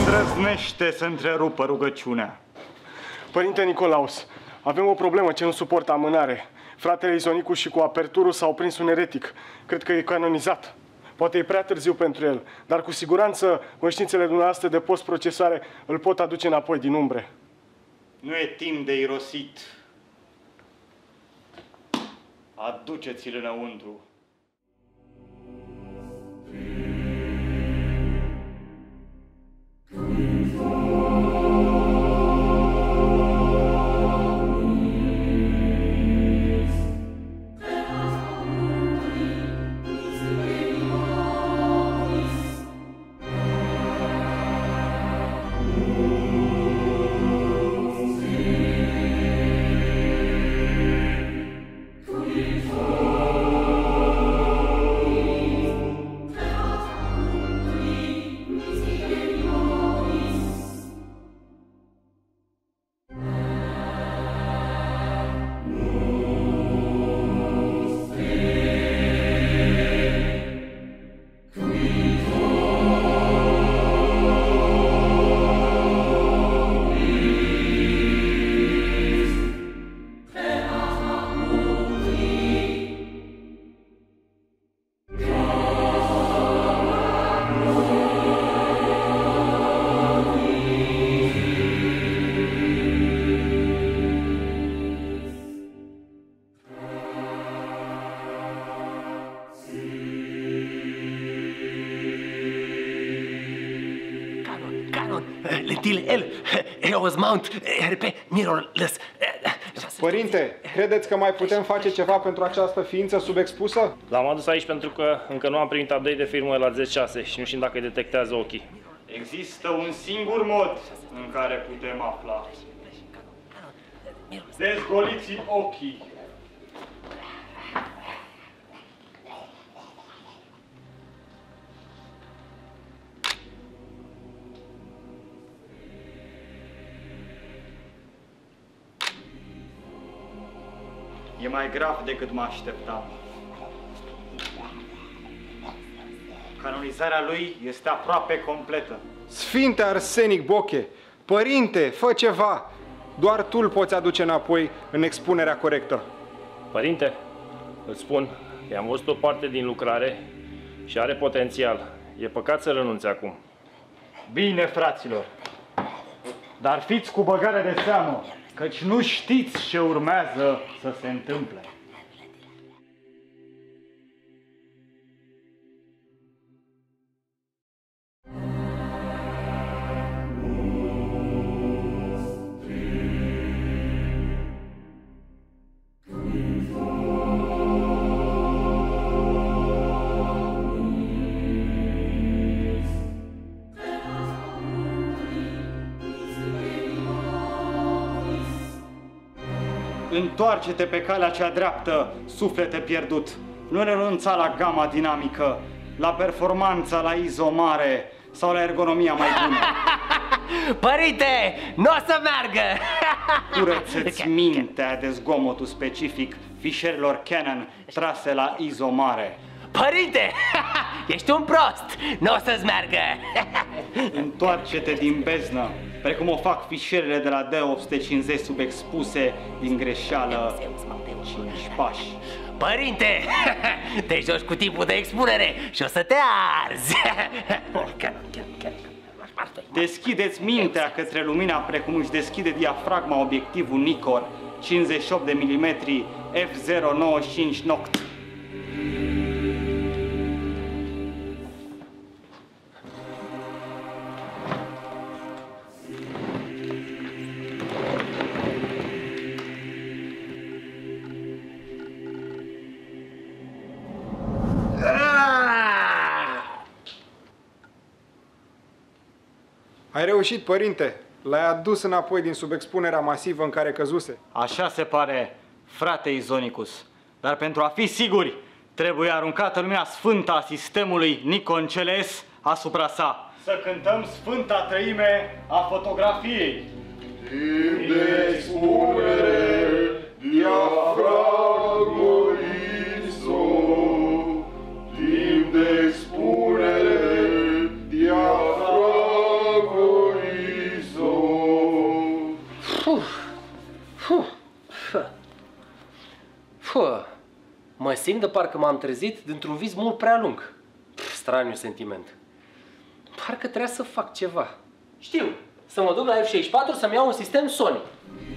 îndrăznește să întrerupă rugăciunea? Părinte Nicolaus, avem o problemă ce nu suportă amânare. Fratele Izonicus și cu Aperturul s-au prins un eretic. Cred că e canonizat. Poate e prea târziu pentru el, dar cu siguranță conștiințele dumneavoastră de post-procesare îl pot aduce înapoi din umbre. Nu e timp de irosit. Aduceți-l înăuntru. Părinte, credeți că mai putem face ceva pentru această ființă subexpusă? L-am adus aici pentru că încă nu am primit update de firmă la Z6 și nu știm dacă detectează ochii. Există un singur mod în care putem afla. Dezgoliți ochii. E mai grav decât mă așteptam. Canonizarea lui este aproape completă. Sfinte Arsenic Boche, părinte, fă ceva! Doar tu îl poți aduce înapoi în expunerea corectă. Părinte, îți spun, i-am văzut o parte din lucrare și are potențial. E păcat să renunțe acum. Bine, fraților, dar fiți cu băgare de seamă, căci nu știți ce urmează să se întâmple. Întoarce-te pe calea cea dreaptă, suflete pierdut. Nu renunța la gama dinamică, la performanța, la ISO mare sau la ergonomia mai bună. Părinte, nu o să meargă! Curăță-ți mintea de zgomotul specific fișierilor Canon trase la ISO mare. Părinte, ești un prost, nu o să-ți meargă! Întoarce-te din beznă, precum o fac fișierele de la D850 subexpuse din greșeală 5 pași. Părinte, te joci cu tipul de expunere și o să te arzi! Deschideți mintea către lumina precum își deschide diafragma obiectivul Nikkor 58 de mm f095 noct. Ai reușit, părinte. L-ai adus înapoi din subexpunerea masivă în care căzuse. Așa se pare, frate Izonicus. Dar pentru a fi siguri, trebuie aruncată lumina sfântă a sistemului Nikon CLS asupra sa. Să cântăm Sfânta Treime a fotografiei. Timp de expunere, diafragmă ISO. Timp de expunere, diafragmă bă, mă simt de parcă m-am trezit dintr-un vis mult prea lung. Straniu sentiment. Parcă trebuia să fac ceva. Știu, să mă duc la F64 să-mi iau un sistem Sony.